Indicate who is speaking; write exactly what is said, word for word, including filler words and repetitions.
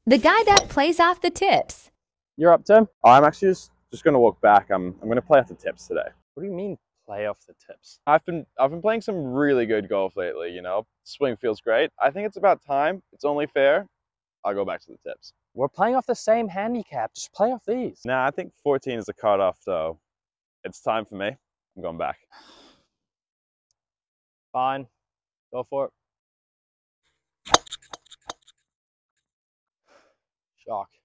Speaker 1: The guy that plays off the tips.
Speaker 2: You're up, Tim? Oh, I'm actually just, just going to walk back. I'm, I'm going to play off the tips today.
Speaker 3: What do you mean play off the tips?
Speaker 2: I've been I've been playing some really good golf lately, you know. Swing feels great. I think it's about time. It's only fair. I'll go back to the tips.
Speaker 3: We're playing off the same handicap. Just play off these.
Speaker 2: Nah, I think fourteen is the cutoff, so it's time for me. I'm going back.
Speaker 3: Fine. Go for it. Shock.